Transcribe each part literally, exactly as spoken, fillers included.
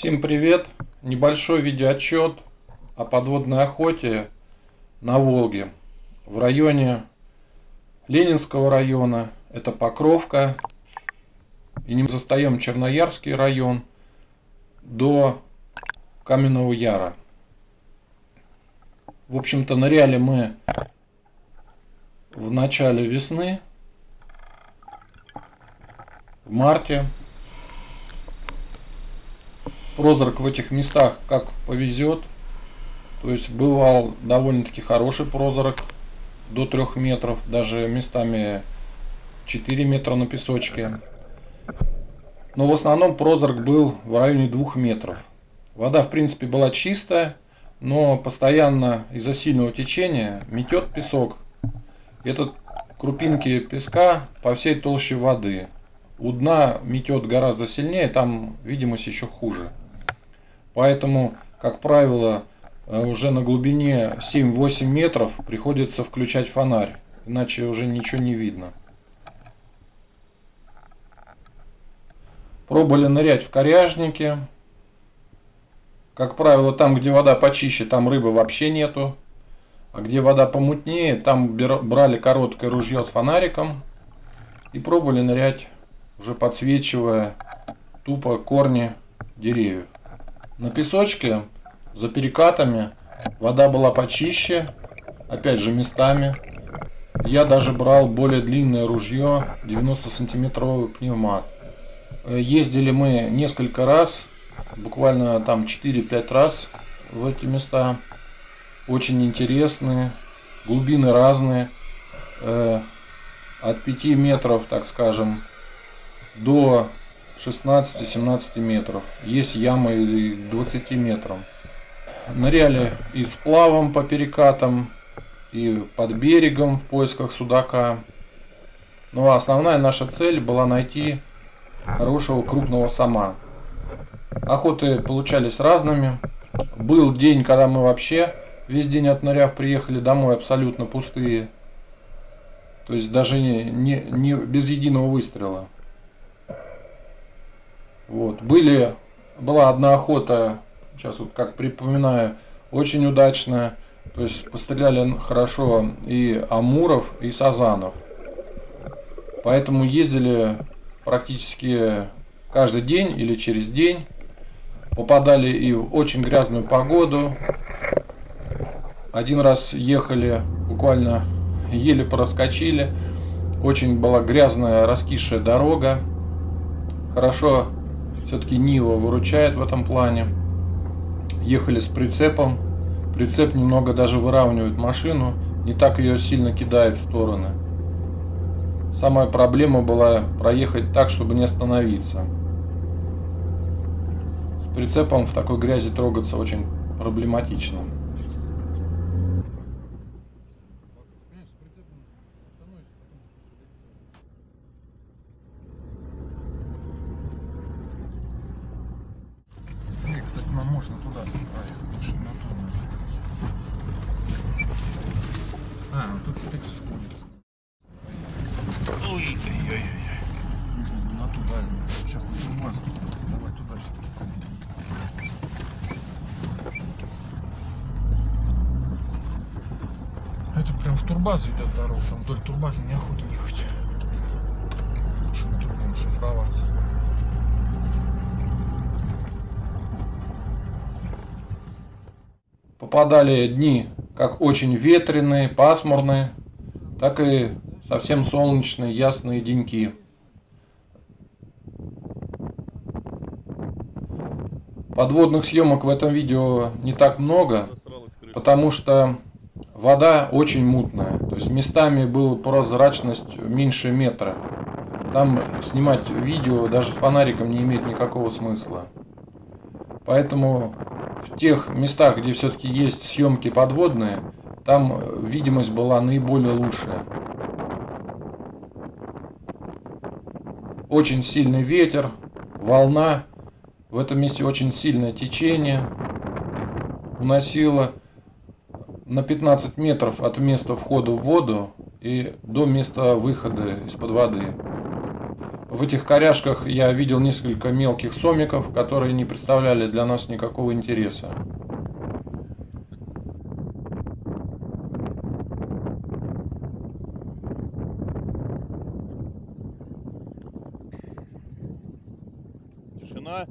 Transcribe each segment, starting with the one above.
Всем привет! Небольшой видеоотчет о подводной охоте на Волге в районе Ленинского района, это Покровка, и не застаем Черноярский район до Каменного Яра. В общем-то, ныряли мы в начале весны, в марте. Прозрак в этих местах как повезет. То есть бывал довольно-таки хороший прозрак до трёх метров, даже местами четыре метра на песочке. Но в основном прозрак был в районе двух метров. Вода в принципе была чистая, но постоянно из-за сильного течения метет песок. Этот крупинки песка по всей толще воды. У дна метет гораздо сильнее, там видимость еще хуже. Поэтому, как правило, уже на глубине семь-восемь метров приходится включать фонарь, иначе уже ничего не видно. Пробовали нырять в коряжнике. Как правило, там, где вода почище, там рыбы вообще нету. А где вода помутнее, там брали короткое ружье с фонариком и пробовали нырять, уже подсвечивая тупо корни деревьев. На песочке, за перекатами, вода была почище, опять же местами. Я даже брал более длинное ружье, девяносто сантиметровый пневмат. Ездили мы несколько раз, буквально там четыре-пять раз в эти места. Очень интересные, глубины разные, э, от пяти метров, так скажем, до шестнадцати-семнадцати метров. Есть ямы и к двадцати метрам. Ныряли и сплавом по перекатам, и под берегом в поисках судака. Но основная наша цель была найти хорошего крупного сома. Охоты получались разными. Был день, когда мы вообще весь день отныряв приехали домой абсолютно пустые. То есть даже не, не, не без единого выстрела. Вот. Были, была одна охота, сейчас вот как припоминаю, очень удачная. То есть постреляли хорошо и амуров, и сазанов. Поэтому ездили практически каждый день или через день. Попадали и в очень грязную погоду. Один раз ехали, буквально еле проскочили. Очень была грязная, раскисшая дорога. Хорошо, все-таки Нива выручает в этом плане. Ехали с прицепом. Прицеп немного даже выравнивает машину. Не так ее сильно кидает в стороны. Самая проблема была проехать так, чтобы не остановиться. С прицепом в такой грязи трогаться очень проблематично. Кстати, нам можно туда проехать, на ту. А, ну тут вот эти сходятся. Ой-ой-ой-ой. Нужно на ту дальнюю. Сейчас на турбазу. Давай туда все-таки. Это прям в турбазу идет дорога. Там вдоль турбазы неохота ехать. Лучше на турбазу шифроваться. Попадали дни как очень ветреные, пасмурные, так и совсем солнечные, ясные деньки. Подводных съемок в этом видео не так много, потому что вода очень мутная. То есть местами была прозрачность меньше метра. Там снимать видео даже с фонариком не имеет никакого смысла. Поэтому в тех местах, где все-таки есть съемки подводные, там видимость была наиболее лучшая. Очень сильный ветер, волна. В этом месте очень сильное течение. Уносило на пятнадцать метров от места входа в воду и до места выхода из-под воды. В этих коряшках я видел несколько мелких сомиков, которые не представляли для нас никакого интереса. Тишина.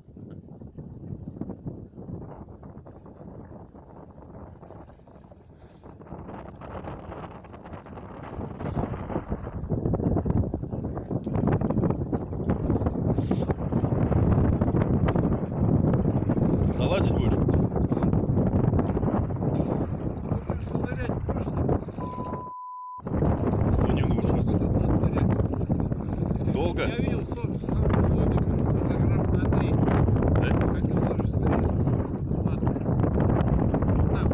Залазить будешь? Ну, не нужно. Долго? Я видел сон с сомиком, килограмм на три. Да? Хотел тоже стрелять. Ладно. На,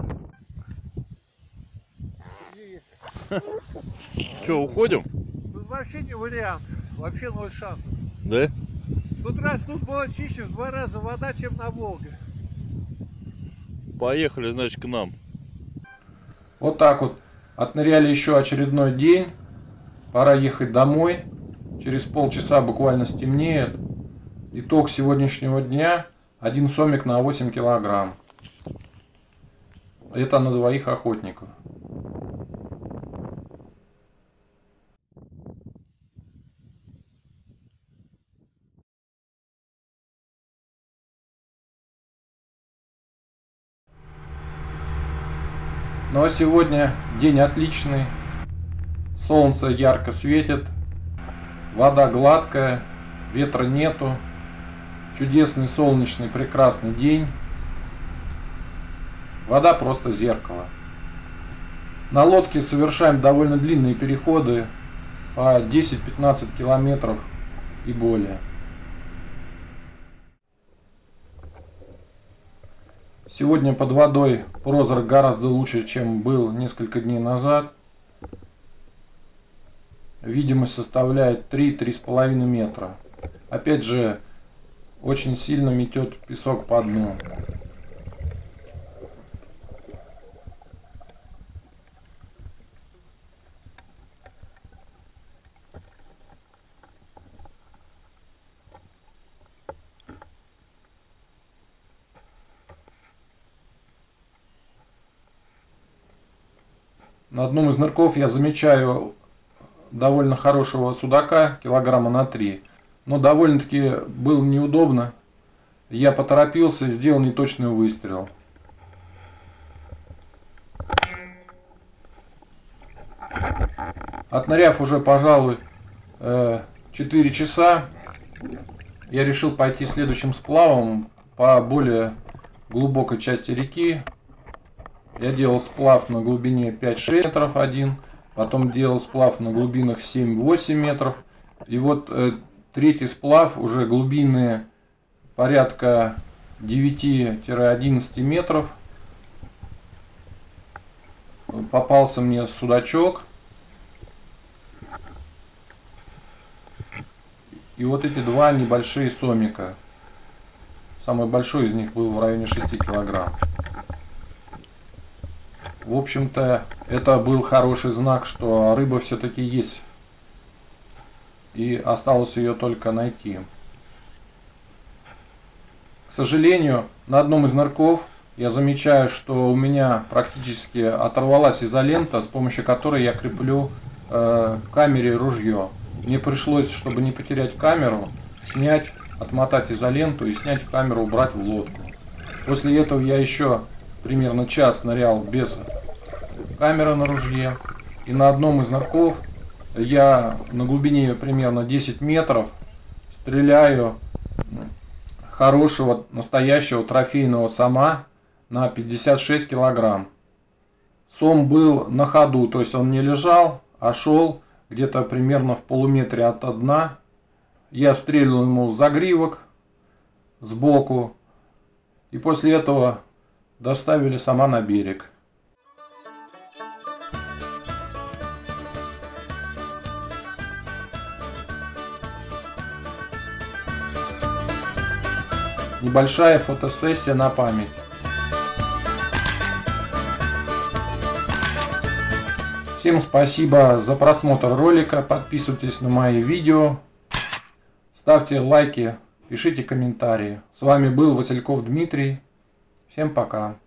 покажи. Че, уходим? Тут вообще не вариант. Вообще ноль шансов. Да? Тут раз тут было чище в два раза вода, чем на Волге. Поехали, значит, к нам. Вот так вот. Отныряли еще очередной день. Пора ехать домой. Через полчаса буквально стемнеет. Итог сегодняшнего дня. Один сомик на восемь килограмм. Это на двоих охотников. Ну а сегодня день отличный. Солнце ярко светит. Вода гладкая. Ветра нету. Чудесный солнечный прекрасный день. Вода просто зеркало. На лодке совершаем довольно длинные переходы. По десять-пятнадцать километров и более. Сегодня под водой прозрак гораздо лучше, чем был несколько дней назад. Видимость составляет три-три с половиной метра. Опять же, очень сильно метет песок по дну. На одном из нырков я замечаю довольно хорошего судака, килограмма на три. Но довольно-таки было неудобно. Я поторопился и сделал неточный выстрел. Отныряв уже, пожалуй, четыре часа, я решил пойти следующим сплавом по более глубокой части реки. Я делал сплав на глубине пять-шесть метров один, потом делал сплав на глубинах семь-восемь метров. И вот э, третий сплав, уже глубинные порядка девяти-одиннадцати метров. Попался мне судачок. И вот эти два небольшие сомика. Самый большой из них был в районе шести килограмм. В общем-то, это был хороший знак, что рыба все-таки есть. И осталось ее только найти. К сожалению, на одном из нырков я замечаю, что у меня практически оторвалась изолента, с помощью которой я креплю э, к камере ружье. Мне пришлось, чтобы не потерять камеру, снять, отмотать изоленту и снять камеру, убрать в лодку. После этого я еще примерно час нырял без камеры на ружье. И на одном из нырков я на глубине примерно десять метров стреляю хорошего, настоящего трофейного сома на пятьдесят шесть килограмм. Сом был на ходу, то есть он не лежал, а шел где-то примерно в полуметре от дна. Я стрельнул ему в загривок сбоку. И после этого доставили сома на берег. Небольшая фотосессия на память. Всем спасибо за просмотр ролика. Подписывайтесь на мои видео. ставьте лайки, пишите комментарии. С вами был Васильков Дмитрий. Всем пока.